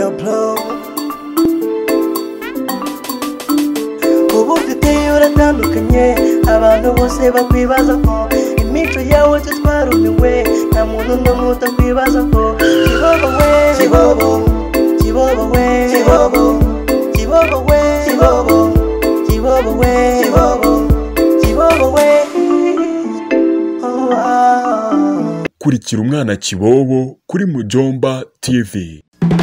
Diablo ubu ufite uratandukanye abantu bose bakwibaza ko imico yawe twarumiwe nta muntu n'umwe utakwibaza ko kibobo we kibobo kibobo we kibobo kibobo we kibobo kibobo we kibobo kibobo we kurikira umwana Kibobo kuri Mujomba TV.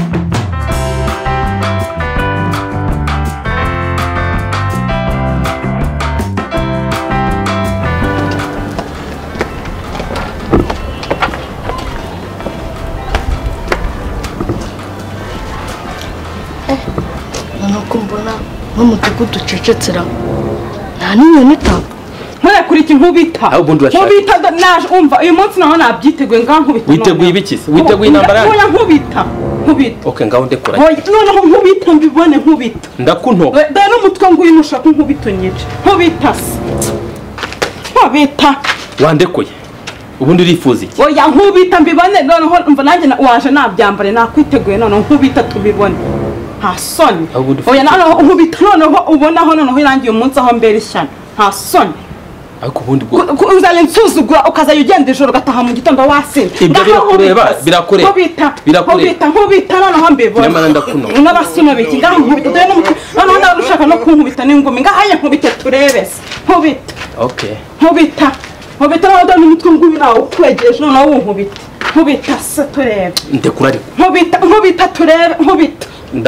Nakumbona n'umutuku ducecetsera nta n'inyoni itaba Mwana kuri iki nkubita nkubita naje umva uyu munsi naho nabyiteguye nga nkubita witeguye ibikisi witeguye intambara oya nkubita okay ngaho ndekora noneho nkubita mbibone nkubita ndakunto da n'umutwe nguyu nushaka nkubita nyinshi nkubita nkubita wandekuye ubundi urifuza iki oya nkubita mbibone noneho umva nanjye waje nabyambare nakwiteguye noneho nkubita tubibone nta soni oya noneho nkubita noneho ubonaho noneho irangiye umunsi aho mbere ishyano nta soni ariko ubundi uzanye nsuzugura ukaza ugenda ijoro gataha mu gitondo wasinze ibyo birakureba nkubita noneho mbibona nyamara ndakuno n'abasino biki ngaho nkubita dore noneho ndarushaka no kunkubita n'ingumi ngahaye nkubite turebese nkubita okay nkubita noneho n'umutwe nguyu nawe ukwegereje noneho nkubita se turebe ndekura ariko nkubita turebe nkubita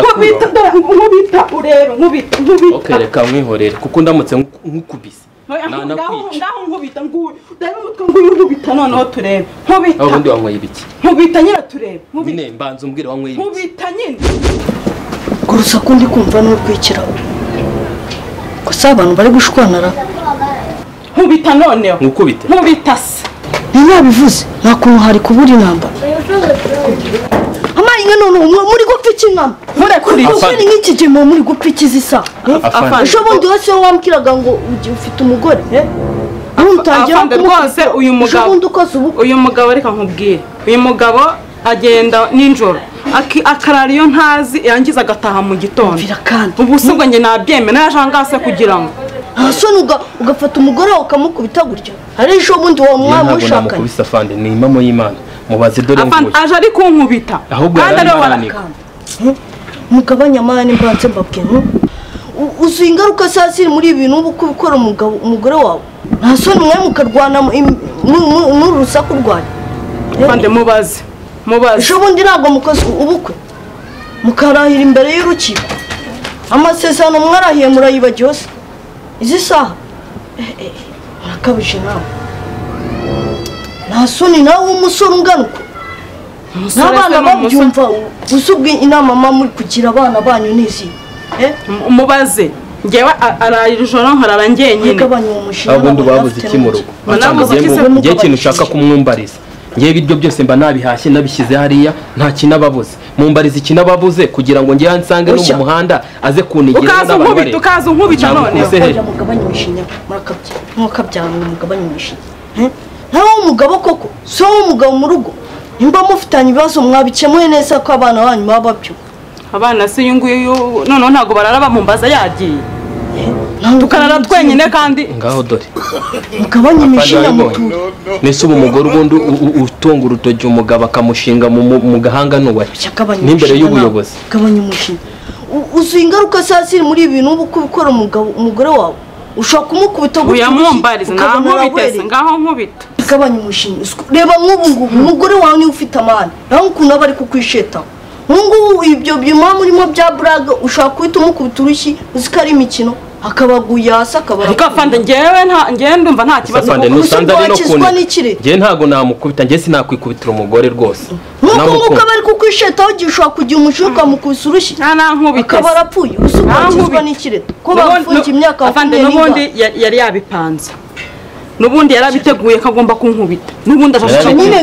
urebe nkubita okay reka mwihorere kuko ndamutse nkukubise ngaho nkubita nguyu dore umutwe nguyu nkubita noneho turebe nkubita ubundi wanyweye ibiki nkubita nyine turebe nyine mbanza umbwire wanyweye ibiki nkubita nyine kurusaku ndi kumva n'urwikiraho gusa abantu bari gushwanara nkubita noneho nkubita se ntiyabivuze nta kuntu hari kubura intambara amaringa none muri gupfa ikinama murekuri ukuri nk'iki gihe muri gupfa ikizisa ubundi wese wambwiraga ngo ufite umugore afande rwose uyu mugabo reka nkubwire uyu mugabo agenda ninjoro akarara iyo ntazi yangiza agataha mu gitondo ubu subwo njye nabyemera yaje angase kugira ngo ntasoni ugafata umugore wawe ukamukubita gutya ari ejo bundi uwo mwana mushakanye namukubise afande ni impamo y'Imana mubaze dore nguye aje ari kunkubita kandi ari waranika mugabanya amani mbanze mbabwiye uzi ingaruka sasiri muri ibintu ubu kubikora umugore wawe ntasoni mwe mukarwana n'urusaku rwanyu afande mubaze ejo bundi ntabwo mukoze ubukwe mukarahira imbere y'urukiko amasezerano mwarahiye murayibagiwe se izi saha murakabije nawe nta soni nawe umusore ungana uko n'abana babyumva usubwe inama mama muri kugira abana banyu n'izi umubaze ngewe ararira ijoro nkarara ngenyine ubundi babuze iki mu rugo ngiye ikintu ushaka kumwumbariza ngewe ibyo byose mba nabihashye nabishyize hariya nta kinababuze mumbariza ikinababuze kugira ngo ngiye nsange no mu muhanda aze kunigira n'abantu ukaza nkubita none mugabanye imishinya murakabya mukabyana mugabanye imishinya ntawo umugabo koko so umugabo mu rugo nimba mufitanye ibibazo mwabikemuye neza ko abana banyu baba babyo abana se yunguye none ntago bararaba mumbaza yagiye tukarara twenyine kandi ngaho dore mugabanye imishinya mutura nese ubu umugore ubundi utunga urutoki umugabo akamushinga mu gahanga n'uwe n'imbere y'ubuyobozi mugabanye imishinya uzi ingaruka sasiri muri ibintu ubu kubikora umugore wawe ushaka kumukubita gutya uyamumbariza ngaho nkubita mugabanye imishinya reba nk'ubu umugore wawe niwe ufite amani naho ukuntu aba ari kukwishetaho nk'ubu ibyo byuma murimo bya buraga ushaka kuhita umukubita urushyi uzi ko ari imikino akabaguye hasi akabara ariko afande ngewe ndumva nta kibazo afande nusanze ari no kune ngewe ntago namukubita ngewe sinakwikubitira umugore rwose nk'uko bari kukwishetaho igihe ushobora kugira umushuka mukubisa urushyi akaba arapfuye usubakizwa n'ikireta ko bafungiye imyaka afande n'ubundi yari yabipanze nubundi yarabiteguye kagomba kunkubita nubundi ashashaka nyine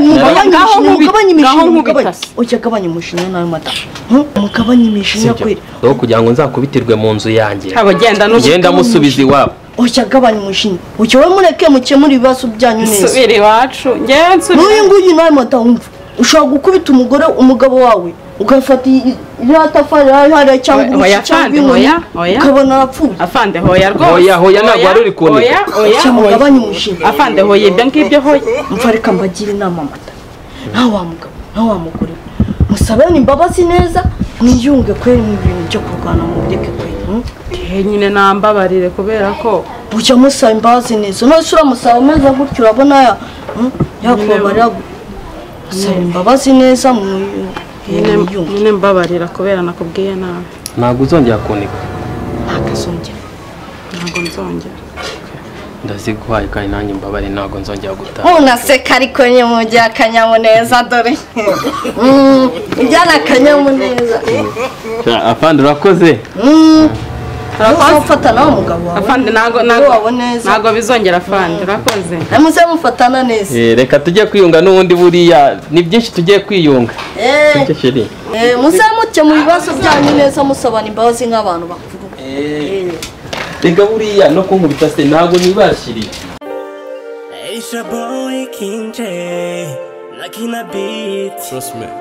mugabanye imishinya nawe mata mugabanye imishinya kwira rero kugira ngo nzakubitirwe mu nzu yanjye genda musubiza iwabo gabanya imishinya ucyo we mureke mukemura ibibazo byanyu neza subira iwacu ngewe nsubira n'uyu nguyu nawe mata wumva ushobora gukubita umugabo wawe ugafata iriya tafari hariya cyangwa oya afande oya ukabona arapfuye afande hoya rwose hoya ntabwo wari uri kuneka mugabanye umushinga afande hoya ibyo ngibyo hoya mva reka mbagire inama mata nawe wa mugabo nawe wa mugore musabane imbabazi neza mwiyunge kweri mu bintu byo kurwana mu bireke kweri nyine nambabarire kubera ko ujya musaba imbabazi neza none se uramusaba umeze gutyo urabona yakubabarira musaba imbabazi neza nyine mbabarira kubera nakubwiye nawe ntabwo uzongera kunika ntabwo nzongera ndaziguhaye kandi nanjye mbabare ntabwo nzongera gutaha unaseka ariko nyamujya akanyamuneza dore ujyana akanyamuneza afande urakoze ufata nawe umugabo wawe afande ntabwo bizongera afande urakoze muze mufatana neza reka tujye kwiyunga n'ubundi buriya ni byinshi tugiye kwiyunga muze muke mu bibazo byanyu neza musabana imbabazi nk'abantu bakuru reka buriya no kunkubita se ntabwo nibashiriye Aisha boy King J Nakina beat Trust me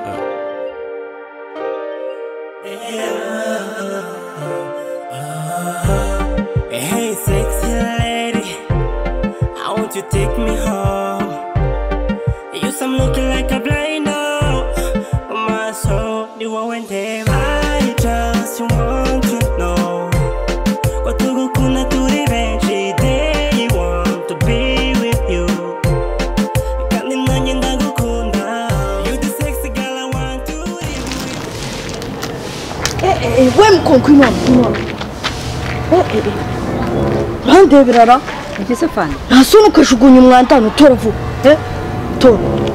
Hey sexy lady I want you to take me home You some looking like a blind dog My soul, you won't them I just want to know What to go kuna to revenge They want to be with you Kandi nanye ndagukunda You the sexy girl I want to live with we mukongwino urandebera ra Ese fani ntasoni ukajugunya umwanda hano tora vuba tora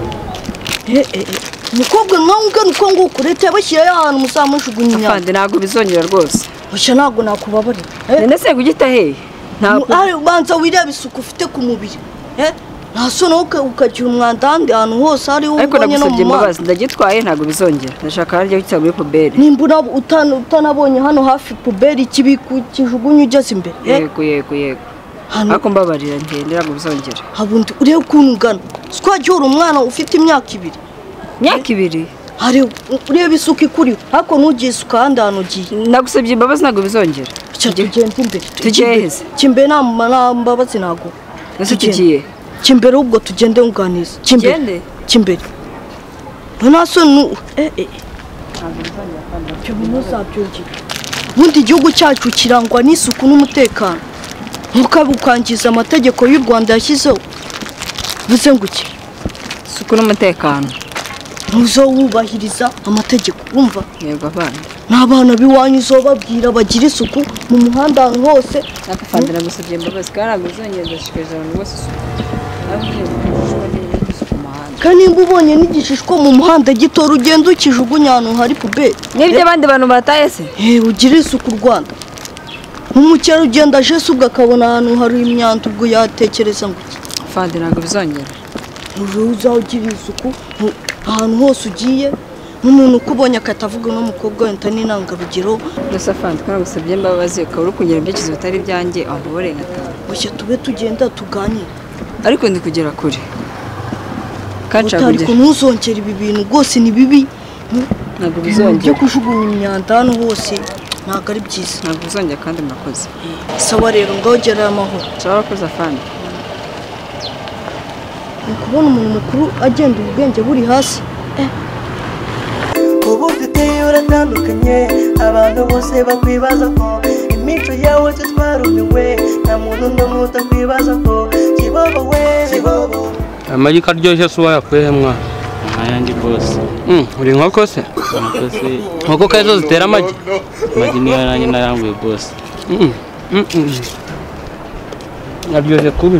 umukobwa nkawe ungana uko nguko leta yabashyiriyeho ahantu muzamujugunya imyanda fandi ntabwo bizongera rwose gusa ntabwo nakubabarira none se kugita he ntabwo ubanza wireba isuku ufite ku mubiri ntasoni ukagira umwanda ahandi hantu hose hariho ubonye no mu mazi ndagitwaye ntabwo bizongera ndashaka harya gutya muri puberi nimba utanabonye hano hafi puberi ikibiko kijugunya ugeze imbere yego ariko mbabarira ngende ntabwo bizongera habundi urebe ukuntu ungana twagiye uri umwana ufite imyaka 2 imyaka 2 hari urebe isuku ikuriho ariko nugiye isuka ahandi hantu ugiye nagusabye imbabazi ntabwo bizongera tugende imbere tugeze kimbe nta mbabazi ntabwo ese tugiye kimbere ubwo tugende unganiza kimbere ntaso ubundi igihugu cyacu kirangwa n'isuku n'umutekano ntukabukangiza amategeko y'u Rwanda yashyizeho bize nguki isuku n'umutekano ntuzowubahiriza amategeko wumva yego abana n'abana biwanyu uzobabwira bagira isuku mu muhanda ahantu hose nakafandira gusabye imbabazi kandi ntabwo bizongera ndashikiriza abantu bose kandi nimba ubonye n'igishishwa mu muhanda gitora ugenda ukijugunya ahantu hari puberi n'ibyo abandi bantu bataye se ugire isuku u Rwanda nk'umukerarugendo aje se ubwo akabona ahantu hari imyanda ubwo yatekereza ngo iki fandi ntabwo bizongera uzawugirira isuku ahantu hose ugiye n'umuntu ukubonye akatavuga n'umukobwa wenda n'intangarugero gusa fandi kandi gusabye imbabazi ukaba uri kugira ibyerekezo bitari ibyanjye aho uburenganzira gushya tube tugenda tuganire ariko ndi kugera kure kandi ariko ntuzongere ibi bintu rwose ni bibi ntabwo bizongera byo kujugunya imyanda hano hose ntabwo ari byiza ntabwo bizongera kandi murakoze sawa rero ngogera amahoro sawa urakoze fandi ukubona umuntu mukuru agenda ubwenge buri hasi ubu duteye uratandukanye abantu bose bakwibaza ko imico yawe twarumiwe nta muntu n'umwe utakwibaza ko kibobo we kibobo amagi karyoshye se wayakuye mwana nkayanjye bose uri inkoko se inkoko kazo zitera amagi amagi niyo nanjye nayanguye bose aryoshye kubi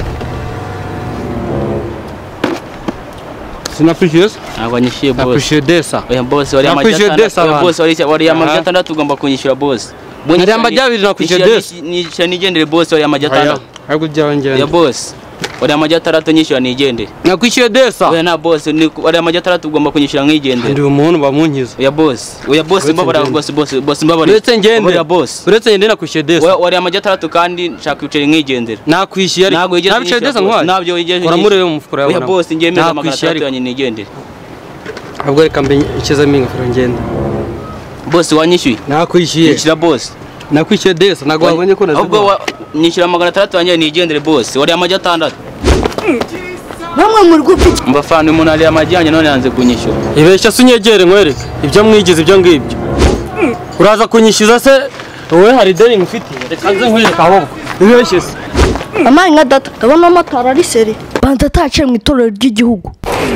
sinaprishiye se ntabwo nyishyuye bose aprishiye desa oya bose wari amagi atandatu ugomba kunyishyura bose wari amagi abiri nakwishyuye desa nishyura nigendere bose wari amagi atandatu ariko ujyaho ngende ya bose wari amagi atandatu nyishyura nigendere nakwishyuye desa oya na bose wari amagi atandatu ugomba kunyishyura nkigendere ndi umuntu bamunkiza oya bose mbabara bose mbabara uretse ngende oya bose uretse ngende nakwishyuye desa wari amagi atandatu kandi nshaka kwicira nkigendere nakwishyuye ntabwo nabishyuye desa nkwaye ntabyo yigeze uramurebe mu mufuka yawe oya bose ngiye meza magana atandatu yanjye nigendere ahubwo reka mbe ikizamo ingofero ngenda. Boss wanyishyuye nakwishyuye nyishyura boss nakwishyuye desa ntago wabonye ko nazo ahubwo nyishyura 600 wanjye nigendere boss wari amajyi 6 namwe muri gupiki mbafana umuntu ari amajyanye none yanze kunyishyura ibeshya sunyegere nkwereke ibyo mwigize ibyo ngibyo uraza kunyishyuza se wowe hari deni mfite reka nze nkwereka ahubwo ibeshye se amayi nka data ndabona amatara ari seri banza ataciye mu itorero ry'igihugu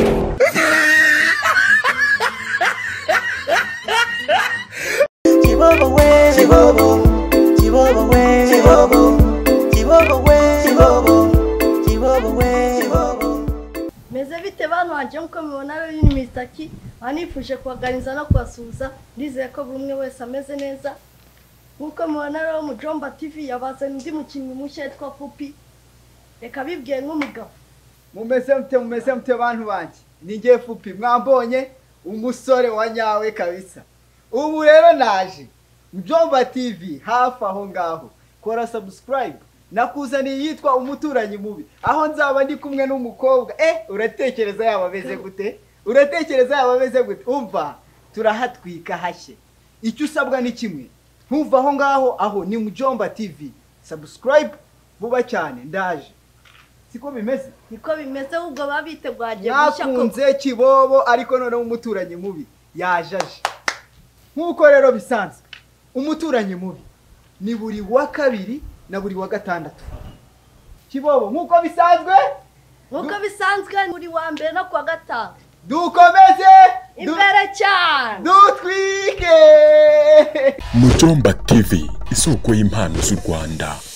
meze bite bantu wanjye nkuko mubona rero ni Mr. anifuje kubaganiza no kubasuhuza ndizeye ko buri umwe wese ameze neza nkuko mubona rero mu Jomba TV yabazanye undi mukinnyi mushya yitwa Pupi reka bibwiye nk'umugabo mumeze mute bantu banjye ningiye Pupi mwambonye umusore wa nyawe kabisa ubu rero naje Jomba TV hafi aho ngaho kora subscribe nakuzaniye yitwa umuturanyi mubi aho nzaba ndi kumwe n'umukobwa uratekereza yaba beze gute umva turahatwika hashye icyo usabwa ni kimwe ntuva aho ngaho aho ni mu Jomba TV subscribe vuba cyane ndaje siko bimeze niko bimeze ubwo babitegwaje yakunze Kibobo ariko none umuturanyi mubi yajaje nkuko rero bisanzwe umuturanyi mubi ni buri wa kabiri na buri wa gatandatu Kibobo nkuko bisanzwe buri wa mbere no kwa gatanu dukomeze imbere cyane dutwike mu Jomba TV isoko y'impano z'u Rwanda.